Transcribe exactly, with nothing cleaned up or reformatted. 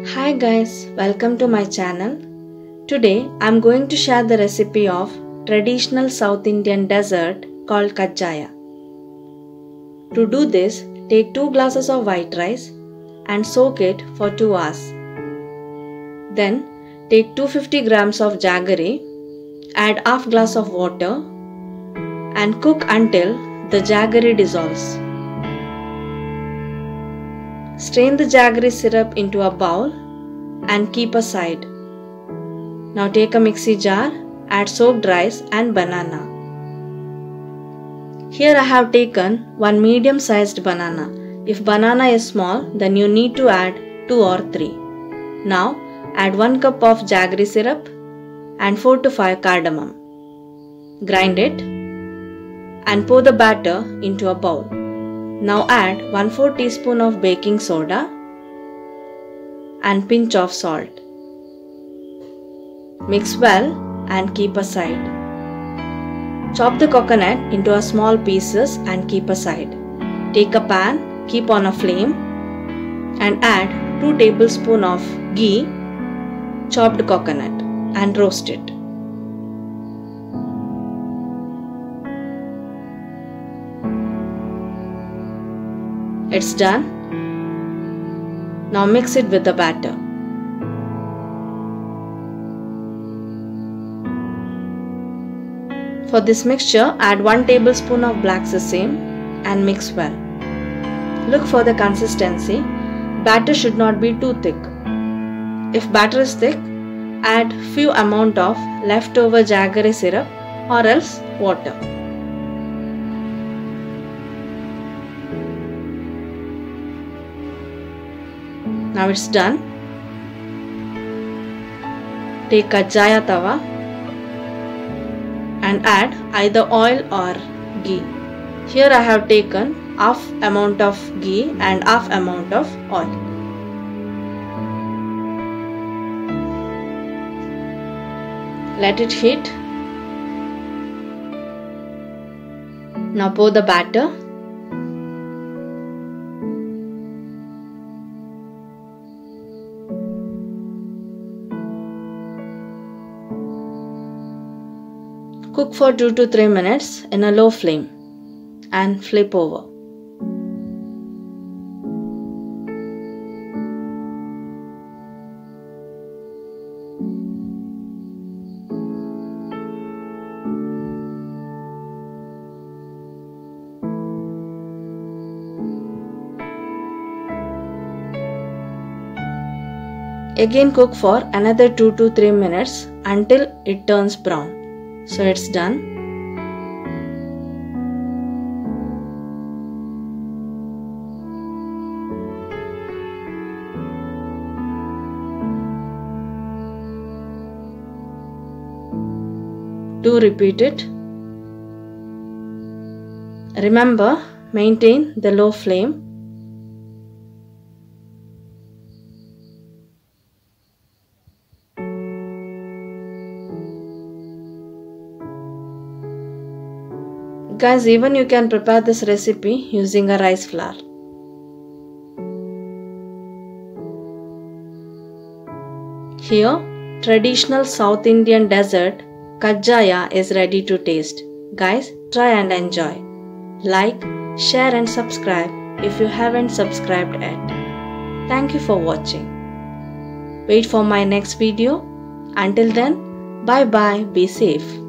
Hi guys, welcome to my channel. Today I am going to share the recipe of traditional South Indian dessert called Kajjaya. To do this, take two glasses of white rice and soak it for two hours. Then take two hundred fifty grams of jaggery, add half glass of water and cook until the jaggery dissolves. Strain the jaggery syrup into a bowl and keep aside. Now take a mixie jar, add soaked rice and banana. Here I have taken one medium sized banana. If banana is small, then you need to add two or three. Now add one cup of jaggery syrup and four to five cardamom. Grind it and pour the batter into a bowl. Now add one fourth teaspoon of baking soda and pinch of salt. Mix well and keep aside. Chop the coconut into a small pieces and keep aside. Take a pan, keep on a flame and add two tablespoons of ghee, chopped coconut and roast it. It's done. Now mix it with the batter. For this mixture, add one tablespoon of black sesame and mix well. Look for the consistency. Batter should not be too thick. If batter is thick, add few amount of leftover jaggery syrup or else water. Now it's done. Take Kajjaya tawa and add either oil or ghee. Here I have taken half amount of ghee and half amount of oil. Let it heat. Now pour the batter. Cook for two to three minutes in a low flame and flip over. Again cook for another two to three minutes until it turns brown. So it's done. Do repeat it. Remember, maintain the low flame. Guys, even you can prepare this recipe using a rice flour. Here, traditional South Indian dessert Kajjaya is ready to taste. Guys, try and enjoy. Like, share and subscribe if you haven't subscribed yet. Thank you for watching. Wait for my next video. Until then, bye bye, be safe.